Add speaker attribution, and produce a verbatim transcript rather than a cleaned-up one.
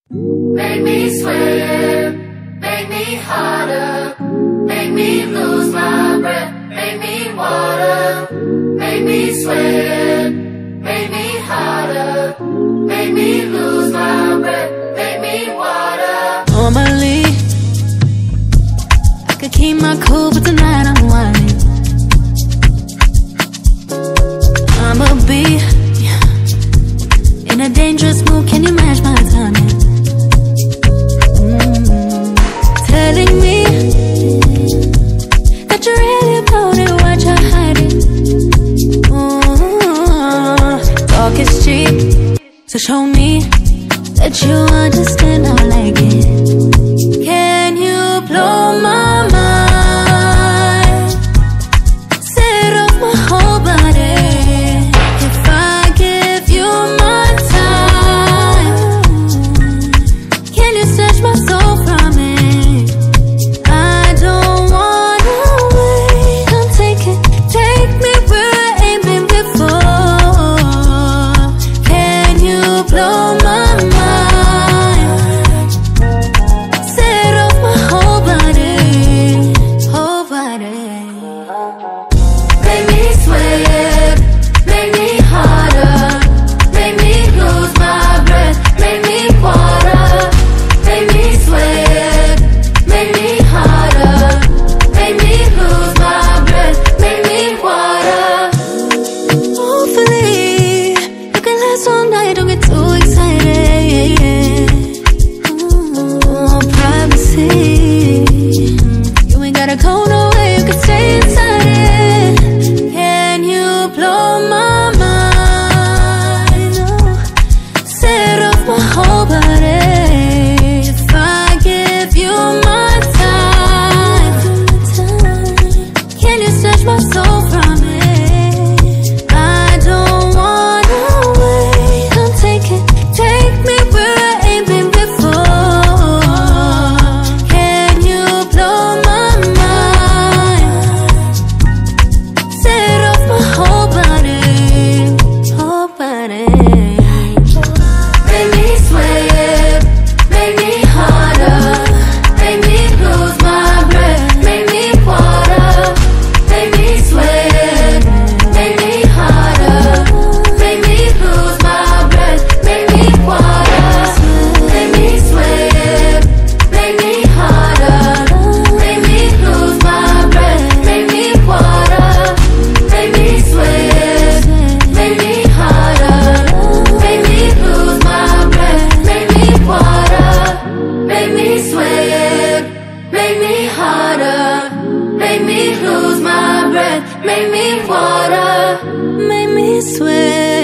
Speaker 1: Make me sweat, make me harder, make me lose my breath, make me water, make me sweat, make me harder, make me lose my breath, make me water.
Speaker 2: Normally, I could keep my cool, but tonight I'm whining. I'ma be in a dangerous mood, can you match my timing? Mm-hmm. Telling me that you're really about it, what you're hiding. Mm-hmm. Talk is cheap, so show me that you understand, I like it. Can you blow my mind? Set off my whole body. If I give you my time, can you snatch my soul from it? I don't wanna wait. Come take it, take me where I ain't been before. Can you blow my mind? Set off my whole body, whole body.
Speaker 1: Make me sweat, make me harder, make me lose my breath, make me water, make me sweat, make me harder, make me lose my breath, make me water.
Speaker 2: Hopefully, you can last all night, don't get too excited. Oh, privacy. You ain't gotta go nowhere, you can stay inside it. Can you blow my mind? Oh, set off my whole body. If I give you my time, can you snatch my soul from it? I don't wanna wait. Come take it, take me where I ain't been before. Can you blow my mind? Set off my whole body, whole body.
Speaker 1: Make me sweat, make me harder, make me lose my breath, make me water, make me sweat, make me harder, make me lose my breath, make me water, make me sweat, make me harder, make me lose my breath, make me water, make me sweat, make me harder, make me lose my breath, make me water, make me sweat, make me harder, make me lose my breath, make me water.
Speaker 2: Make me sweat.